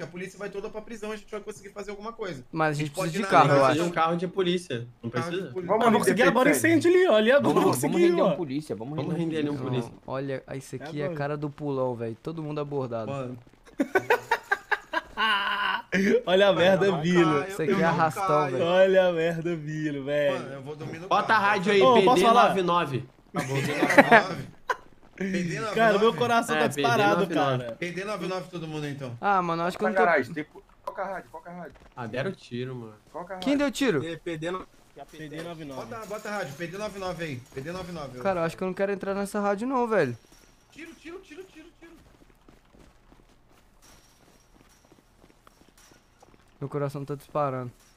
que a polícia vai toda pra prisão, a gente vai conseguir fazer alguma coisa. Mas a gente pode precisa de ir na- carro, eu Precisa de acho. um carro de polícia. Não Carro de precisa? polícia. Vamos Vou conseguir agora o incêndio ali, ó. Ali agora eu Vamos consegui, render um ó. polícia, vamos Vamos render um render ali um polícia. polícia. Olha, isso aqui é a Agora. cara do pulão, velho. Todo mundo abordado. Mano, Olha a merda, não Vilo. caio, Isso aqui eu é não arrastão, caio. velho. Olha a merda, Vilo, Mano, velho. eu vou dormir no bota a carro. rádio aí, Ô, posso falar? PD99. Tá bom, PD99. PD99. Cara, meu coração tá É, disparado, PD99. cara. PD99 todo mundo então. Ah, mano, eu acho que eu Na não tô... garagem, tem... Qual que é a rádio? Qual que é a rádio? Ah, deram tiro, mano. Qual que é a Quem rádio? deu tiro? PD 99. Bota a rádio, PD99 aí. PD99. Cara, eu acho que eu não quero entrar nessa rádio não, velho. Tiro. Meu coração tá disparando.